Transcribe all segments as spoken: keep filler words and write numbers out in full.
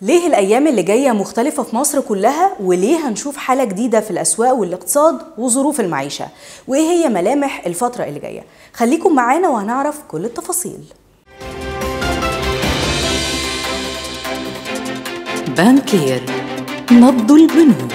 ليه الأيام اللي جاية مختلفة في مصر كلها؟ وليه هنشوف حالة جديدة في الأسواق والاقتصاد وظروف المعيشة؟ وإيه هي ملامح الفترة اللي جاية؟ خليكم معانا وهنعرف كل التفاصيل. بانكير، نبض البنوك.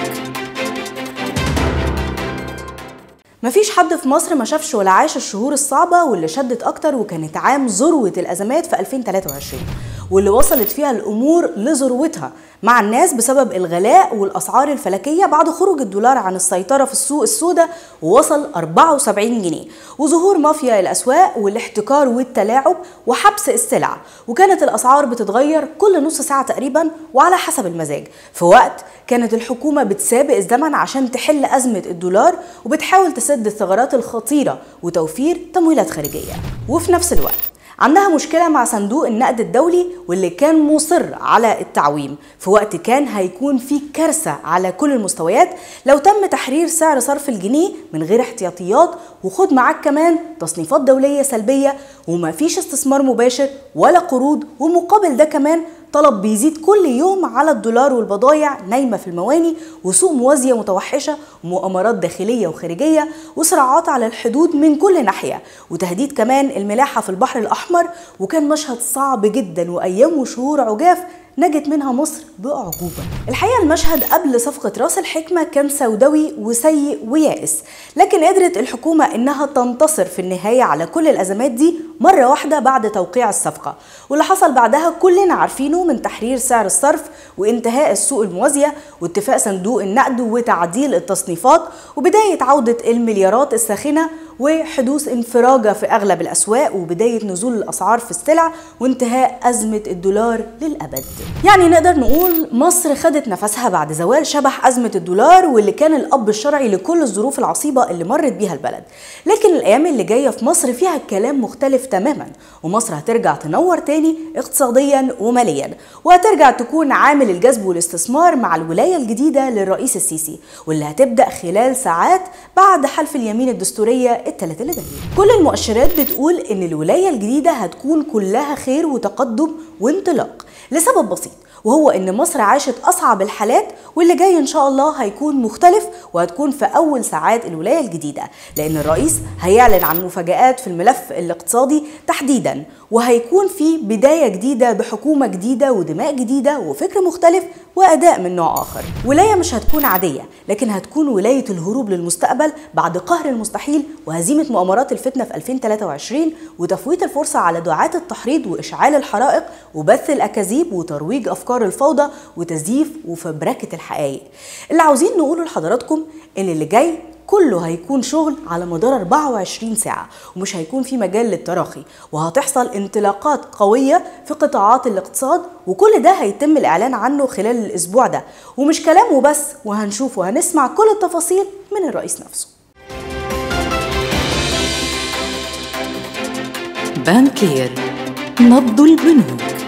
مفيش حد في مصر ما شافش ولا عاش الشهور الصعبة واللي شدت أكتر، وكانت عام ذروة الأزمات في ألفين وثلاثة وعشرين، واللي وصلت فيها الأمور لذروتها مع الناس بسبب الغلاء والأسعار الفلكية بعد خروج الدولار عن السيطرة في السوق السوداء ووصل أربعة وسبعين جنيه، وظهور مافيا الأسواق والاحتكار والتلاعب وحبس السلع. وكانت الأسعار بتتغير كل نص ساعة تقريبا وعلى حسب المزاج، في وقت كانت الحكومة بتسابق الزمن عشان تحل أزمة الدولار وبتحاول تسد الثغرات الخطيرة وتوفير تمويلات خارجية. وفي نفس الوقت عندها مشكلة مع صندوق النقد الدولي واللي كان مصر على التعويم في وقت كان هيكون فيه كارثة على كل المستويات لو تم تحرير سعر صرف الجنيه من غير احتياطيات، وخد معاك كمان تصنيفات دولية سلبية وما فيش استثمار مباشر ولا قروض، ومقابل ده كمان طلب بيزيد كل يوم على الدولار والبضايع نايمة في المواني، وسوق موازية متوحشة ومؤامرات داخلية وخارجية وصراعات على الحدود من كل ناحية، وتهديد كمان الملاحة في البحر الأحمر. وكان مشهد صعب جدا وأيام وشهور عجاف نجت منها مصر بأعجوبة. الحقيقة المشهد قبل صفقة رأس الحكمة كان سوداوي وسيء ويائس، لكن قدرت الحكومة إنها تنتصر في النهاية على كل الأزمات دي مرة واحدة بعد توقيع الصفقة، واللي حصل بعدها كلنا عارفينه من تحرير سعر الصرف وانتهاء السوق الموازية واتفاق صندوق النقد وتعديل التصنيفات وبداية عودة المليارات الساخنة وحدوث انفراجة في أغلب الأسواق وبداية نزول الأسعار في السلع وانتهاء أزمة الدولار للأبد. يعني نقدر نقول مصر خدت نفسها بعد زوال شبح أزمة الدولار واللي كان الأب الشرعي لكل الظروف العصيبة اللي مرت بيها البلد. لكن الأيام اللي جاية في مصر فيها كلام مختلف تماما، ومصر هترجع تنور تاني اقتصاديا وماليا، وهترجع تكون عامل الجذب والاستثمار مع الولاية الجديدة للرئيس السيسي، واللي هتبدأ خلال ساعات بعد حلف اليمين الدستورية الثلاث اللي جايين. كل المؤشرات بتقول ان الولاية الجديدة هتكون كلها خير وتقدم وانطلاق لسبب بسيط، وهو ان مصر عاشت اصعب الحالات، واللي جاي ان شاء الله هيكون مختلف وهتكون في اول ساعات الولاية الجديدة، لان الرئيس هيعلن عن مفاجآت في الملف الاقتصادي تحديدا، وهيكون في بداية جديدة بحكومة جديدة ودماء جديدة وفكر مختلف وأداء من نوع آخر. ولاية مش هتكون عادية، لكن هتكون ولاية الهروب للمستقبل بعد قهر المستحيل وهزيمة مؤامرات الفتنة في ألفين وثلاثة وعشرين وتفويت الفرصة على دعاة التحريض وإشعال الحرائق وبث الأكاذيب وترويج أفكار الفوضى وتزييف وفبركة الحقائق. اللي عاوزين نقوله لحضراتكم إن اللي جاي كله هيكون شغل على مدار أربعة وعشرين ساعة، ومش هيكون في مجال للتراخي، وهتحصل انطلاقات قوية في قطاعات الاقتصاد، وكل ده هيتم الإعلان عنه خلال الأسبوع ده، ومش كلام وبس، وهنشوف وهنسمع كل التفاصيل من الرئيس نفسه. بانكير، نبض البنوك.